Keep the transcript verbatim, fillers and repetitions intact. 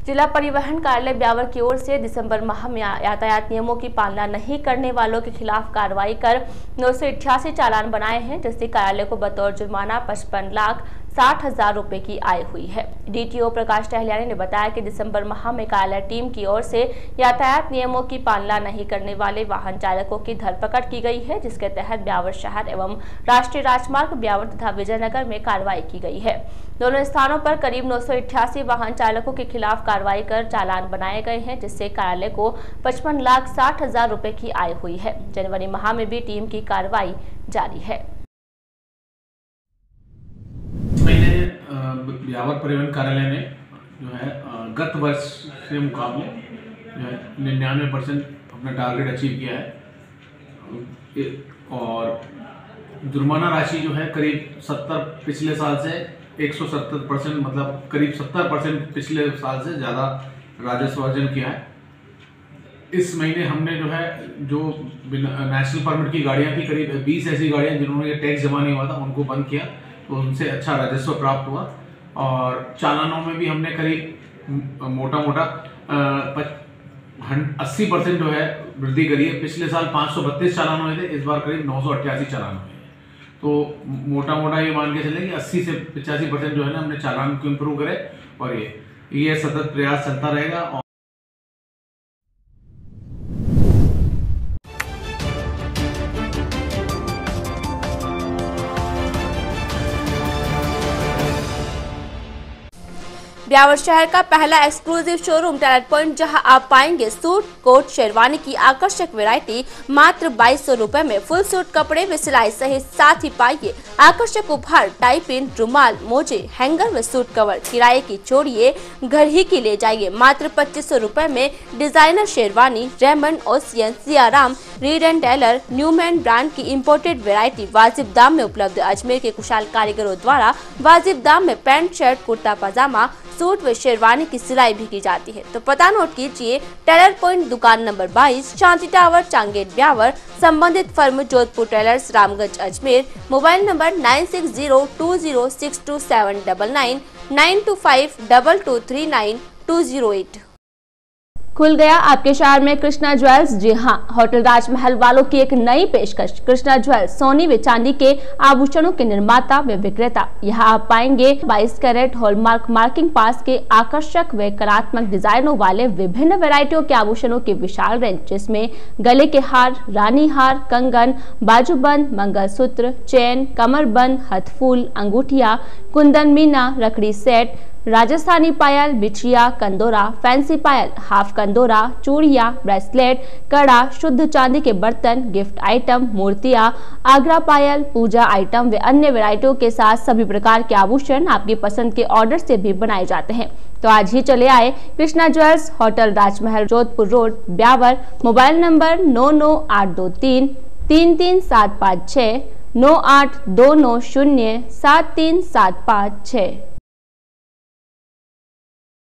जिला परिवहन कार्यालय ब्यावर की ओर से दिसंबर माह में यातायात नियमों की पालना नहीं करने वालों के खिलाफ कार्रवाई कर नौ सौ अट्ठासी चालान बनाए हैं, जिससे कार्यालय को बतौर जुर्माना पचपन लाख साठ हजार रुपए की आय हुई है। डीटीओ प्रकाश टहलियानी ने बताया कि दिसंबर माह में कार्यालय टीम की ओर से यातायात नियमों की पालना नहीं करने वाले वाहन चालकों की धरपकड़ की गई है, जिसके तहत ब्यावर शहर एवं राष्ट्रीय राजमार्ग ब्यावर तथा विजयनगर में कार्रवाई की गई है। दोनों स्थानों पर करीब नौ सौ अट्ठासी वाहन चालकों के खिलाफ कार्रवाई कर चालान बनाए गए हैं, जिससे कार्यालय को पचपन लाख साठ हजार रुपए की आय हुई है। जनवरी माह में भी टीम की कार्रवाई जारी है। ब्यावर परिवहन कार्यालय ने जो है गत वर्ष के मुकाबले जो है निन्यानवे परसेंट अपना टारगेट अचीव किया है और जुर्माना राशि जो है करीब सत्तर पिछले साल से एक सौ सत्तर परसेंट मतलब करीब सत्तर परसेंट पिछले साल से ज़्यादा राजस्व अर्जन किया है। इस महीने हमने जो है जो नेशनल परमिट की गाड़ियाँ थी करीब बीस ऐसी गाड़ियाँ जिन्होंने टैक्स जमा नहीं हुआ था उनको बंद किया, तो उनसे अच्छा राजस्व प्राप्त हुआ। और चालानों में भी हमने करीब मोटा मोटा अस्सी परसेंट जो है वृद्धि करी है। पिछले साल पाँच सौ बत्तीस चालान हुए थे, इस बार करीब नौ सौ अट्ठासी चालान हुए हैं। तो मोटा मोटा ये मान के चले कि अस्सी से पचासी परसेंट जो है ना हमने चालान को इम्प्रूव करे और ये ये सतत प्रयास चलता रहेगा। ब्यावर शहर का पहला एक्सक्लूसिव शोरूम टेलर पॉइंट, जहां आप पाएंगे सूट कोट शेरवानी की आकर्षक वैरायटी मात्र बाईस सौ रूपए में। फुल सूट कपड़े व सिलाई सहित साथ ही पाइए आकर्षक उपहार, टाई पिन, रुमाल, मोजे, हैंगर व सूट कवर। किराए की छोड़िए, घर ही की ले जाइए मात्र पच्चीस सौ रूपए में। Designer sherwani, Raymond, Ocean, Siyaram, Reid and Taylor, Newman brand की इम्पोर्टेड वैरायटी वाजिब दाम में उपलब्ध। अजमेर के कुशल कारीगरों द्वारा वाजिब दाम में pant, shirt, kurta pajama, suit व शेरवानी की सिलाई भी की जाती है। तो पता नोट कीजिए, टेलर पॉइंट, दुकान नंबर बाईस, शांति टावर, चांगेट, ब्यावर। संबंधित firm Jodhpur tailors, Ramganj, Ajmer. Mobile number nine six zero two zero six two seven double nine, nine two five double two three nine two zero eight. खुल गया आपके शहर में कृष्णा ज्वेल्स। जी हां, होटल राजमहल वालों की एक नई पेशकश। कृष्णा ज्वेल्स सोने व चांदी के आभूषणों के निर्माता व विक्रेता। यहां आप पाएंगे बाईस कैरेट हॉलमार्क मार्किंग पास के आकर्षक व कलात्मक डिजाइनों वाले विभिन्न वैरायटियों के आभूषणों की विशाल रेंज, जिसमें गले के हार, रानी हार, कंगन, बाजूबंद, मंगलसूत्र, चेन, कमरबंद, हथफूल, अंगूठिया, कुंदन, मीना, रखड़ी सेट, राजस्थानी पायल, बिछिया, कंदोरा, फैंसी पायल, हाफ कंदोरा, चूड़िया, ब्रेसलेट, कड़ा, शुद्ध चांदी के बर्तन, गिफ्ट आइटम, मूर्तियां, आगरा पायल, पूजा आइटम व अन्य वैरायटियों के साथ सभी प्रकार के आभूषण आपकी पसंद के ऑर्डर से भी बनाए जाते हैं। तो आज ही चले आए Krishna jewels, hotel Rajmahal, Jodhpur road, Beawar. Mobile number नौ नौ आठ दो तीन तीन तीन सात पाँच छः, नौ आठ दो नौ शून्य सात तीन सात पाँच छः।